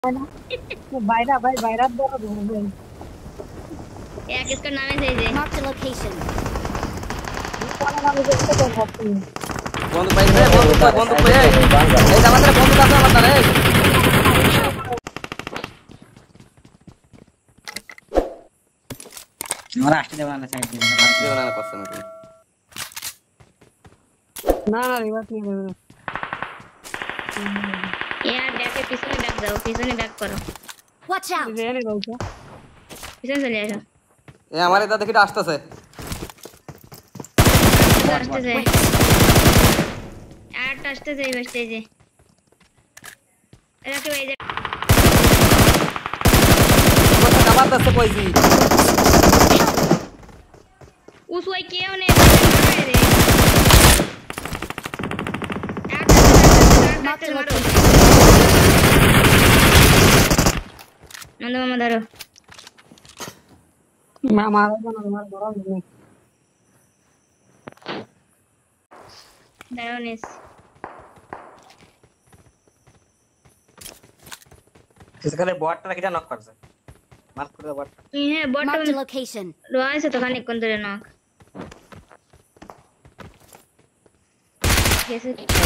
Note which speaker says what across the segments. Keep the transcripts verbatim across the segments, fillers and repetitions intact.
Speaker 1: বাইরা ভাই বাইরা বড় ভাই
Speaker 2: এক इसका नाम है सही है
Speaker 3: mark the location
Speaker 1: কোন নামে দেখতে তো ভাবছি
Speaker 4: বন্ধু ভাই রে বন্ধু কই বন্ধু কই এই এই আমাদের বন্ধু কাছে আমাদের এই
Speaker 5: আমরা আসতে দেব না সাইড দিয়ে
Speaker 4: আসতে দেব না করছেন তুমি
Speaker 1: না না রিভার্স নিয়ে নেবে
Speaker 2: यार बैक के पीछे बैक जाओ पीछे बैक करो
Speaker 3: watch out
Speaker 1: ये नहीं बोलता
Speaker 2: पीछे चले जाओ
Speaker 4: এ আমারে দা দেখিটা আসতেছে
Speaker 2: আসতেছে আর আসতেছে এই স্টেজে এরা কি ভাই
Speaker 4: কত জবরদস্ত কইছি
Speaker 2: उस वाई के ने रे
Speaker 3: mark the location
Speaker 2: नंदो मामा धरो
Speaker 1: मैं मारा तो ना मार बड़ा नहीं
Speaker 2: धरो नेस
Speaker 5: ফিজিক্যালি বটটা কিটা নক করছে মার্ক করে বট
Speaker 2: ये
Speaker 3: mark the
Speaker 2: बॉटम
Speaker 3: location
Speaker 2: रोआ से तो खाने कौन तेरे नाक कैसे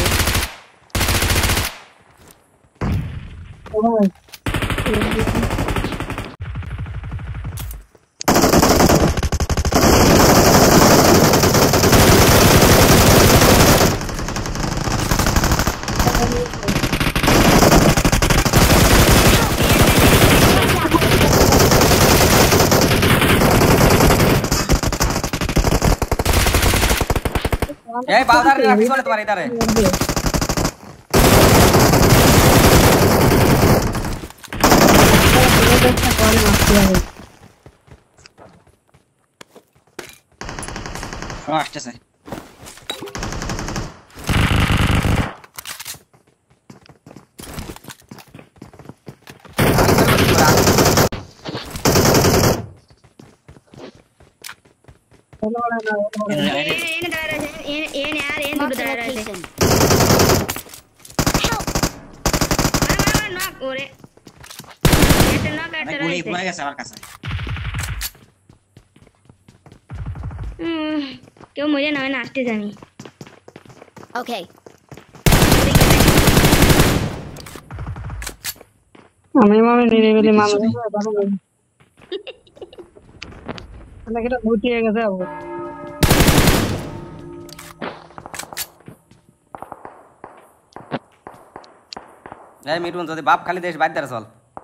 Speaker 4: এই বাউদার রে পিছনে তোমার এটারে
Speaker 5: ও আসতেছে
Speaker 2: ये ये दारा है ये ये यार ये
Speaker 3: mark
Speaker 2: दूर
Speaker 3: the
Speaker 2: दारा है
Speaker 3: location
Speaker 2: मार नॉक ओरे ये नॉक
Speaker 5: মানে
Speaker 2: करते
Speaker 5: গুলি
Speaker 2: रहे
Speaker 5: পুরো গেছে আমার কাছে
Speaker 2: हम्म क्यों मुझे ना नाचते जानी
Speaker 3: okay
Speaker 1: আমি মামে নিয়ে গেলে মামা ভালো লাগে আমরা কিটা ভূতি হয়ে গেছে আবার
Speaker 4: এই মিটুন যদি বাপ খালি দেশ বাইর দাঁড়া চল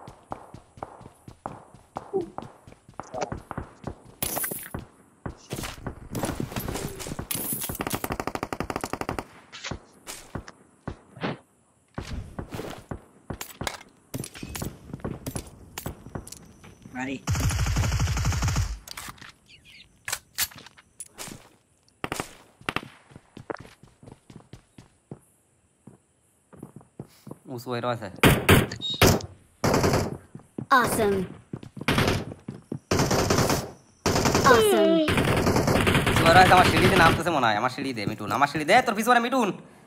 Speaker 5: মারি
Speaker 4: উস ওই রয়েছে
Speaker 3: awesome awesome
Speaker 4: ওই রয়েছে আমার সিঁড়িতে নামতেছে মনে হয় আমার সিঁড়ি দে মিটুন আমার সিঁড়ি দে তোর পিছনে মিটুন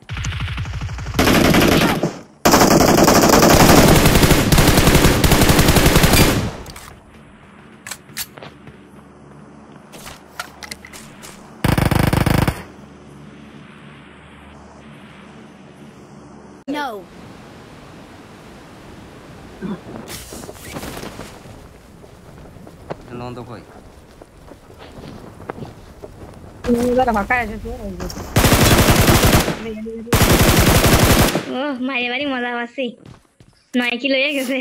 Speaker 3: no
Speaker 4: নন্দ কই
Speaker 1: নিয়ে ভাকা আছে তো
Speaker 2: ओ मारे बारी मजा आवासी नौ किलो ये कैसे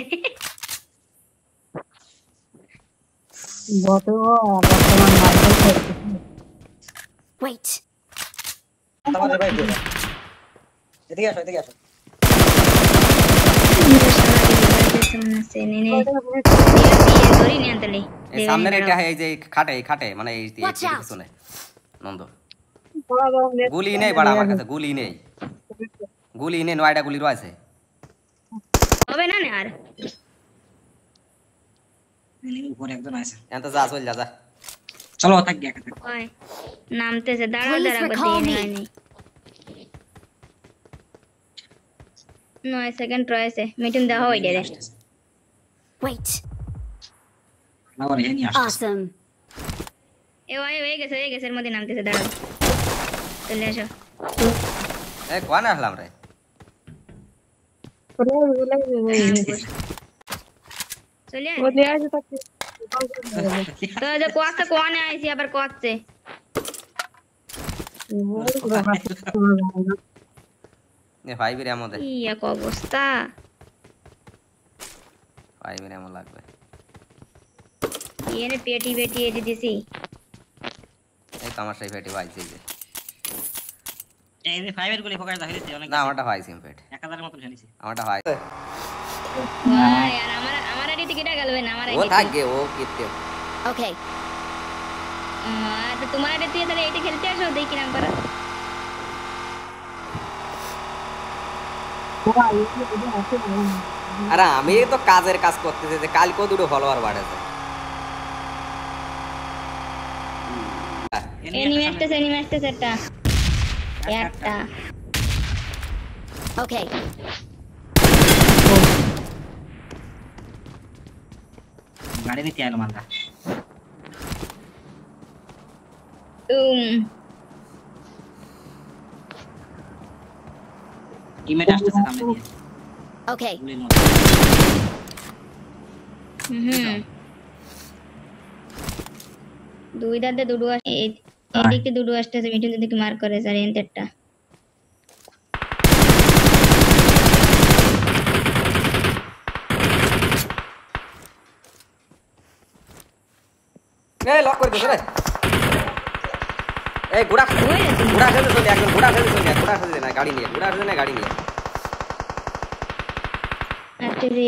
Speaker 1: बहुत वो वर्तमान मार्केट
Speaker 3: wait
Speaker 5: তোমাদের ভাই দিও এদিকে আসো এদিকে আসো
Speaker 2: से ने ने ये सॉरी नहीं अंतले
Speaker 4: এই সামনে এটা এই যে খাটে এই খাটে মানে এই এই
Speaker 3: Watch out.
Speaker 4: পিছনে নন্দ
Speaker 1: थोड़ा बहुत
Speaker 4: গুলি নেই বড় আমার কাছে গুলি নেই গুলি নেই নয়টা গুলি রয়েছে
Speaker 2: अबे ना यार
Speaker 5: উপরে একজন আছে
Speaker 4: এত যা চল যা যা
Speaker 5: চলো থাক গিয়া কথা
Speaker 2: ओए नामते से दाड़ा
Speaker 3: Please
Speaker 2: दाड़ा
Speaker 3: recall
Speaker 2: करते
Speaker 3: me.
Speaker 2: हैं नहीं नौ सेकंड ट्राई से मीटिंग दा हो इधर
Speaker 3: Wait.
Speaker 5: না বলে এই নিয়ে আসছে
Speaker 3: Awesome.
Speaker 2: এ ভাই হয়ে গেছে হয়ে গেছে এর মধ্যে নামতেছে দাঁড়াও চলে আসো
Speaker 4: এ কোন আসলাম রে
Speaker 1: চলে আসবে, চলে আসবে, চলে আসবে।
Speaker 2: চলে আয়।
Speaker 1: চলে আসবে তাকে।
Speaker 2: তো যে কোয়াতে কোয়ানে আইছি আবার কোয়াতে
Speaker 4: এ ফাইভ এর এমন দে
Speaker 2: কি এক অবস্থা
Speaker 4: ফাইভ এর এমন লাগবে
Speaker 2: এনে পেটি পেটি এনে দিছি
Speaker 4: এই তো আমার সেই পেটি পাইছি যে
Speaker 5: এই যে ফাইভ এর গুলি ফোকাস দেখাইছে অনেক
Speaker 4: না আমারটা পাইছি পেট
Speaker 5: এক হাজার এর মত জানিছি
Speaker 4: আমারটা হয়
Speaker 2: ভাই আর আমার আমার আইডি টিকেটা গেল না আমার
Speaker 4: ও
Speaker 2: আইডি
Speaker 4: থাকে ও কিতে
Speaker 3: Okay.
Speaker 2: তো তোমার আইডি দিয়ে তাহলে এইটা খেলতে আসো দেখি নাম করা
Speaker 4: আরে আমি তো কাজের কাজ করতেছি যে কালকেও দুটো ফলোয়ার বাড়েছে
Speaker 2: এনিমি আসতেছে এনিমি আসতেছে একটা একটা
Speaker 3: Okay.
Speaker 5: গাড়ি নিতে আইলো মালটা
Speaker 2: তুম
Speaker 5: টিমমেট আসতেছে সামনে দিয়ে
Speaker 3: Okay.
Speaker 5: গুলির মতো
Speaker 2: হুম দুই দাঁতে দুটো আসে এই- এদিকে দুটো আসতেছে মিঠুন দিকে মার করে স্যার এন্টারটা
Speaker 4: এই লক করে দিছ রে এই গুড়া গুড়া সাথে চলে একদম গুড়া সাথে চলে গুড়া সাথে না গাড়ি নিয়ে গুড়া সাথে না গাড়ি নিয়ে
Speaker 2: আচ্ছা রে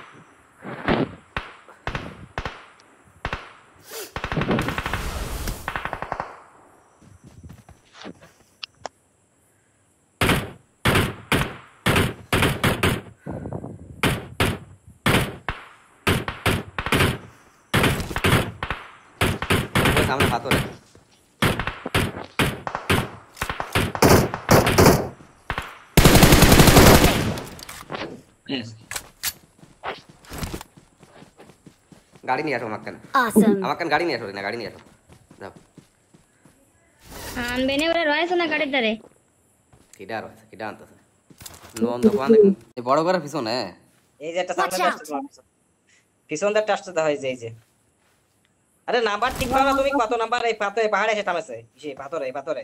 Speaker 4: ওই সামনে পাথরে
Speaker 5: Yes.
Speaker 4: গাড়ি নিয়ে আসো আমাকে
Speaker 3: Awesome.
Speaker 4: আমাকে গাড়ি নিয়ে আসো না গাড়ি নিয়ে আসো যাও
Speaker 2: আনবেনে ওরা রয়েছে না গাড়ির ধারে
Speaker 4: কিডা রয়েছে কিডা আনতেছে লোন দোকান এই বড় বড় পিছনে
Speaker 5: এই যে একটা সামনে
Speaker 3: Watch out.
Speaker 5: আসছে তোমার পিছন পিছন দিয়ে আসছে দেখা হয় যে এই যে আরে নাম্বার ঠিক পাও না তুমি কত নাম্বার এই পাথরে পাহাড়ে এসে থামেছে এই পাথরে এই পাথরে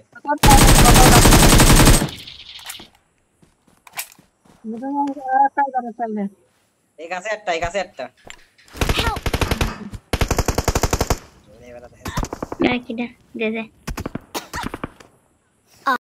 Speaker 5: এই গাছে একটা এই গাছে একটা
Speaker 3: Help.
Speaker 5: এবারে দেখা
Speaker 2: কিটা দে দে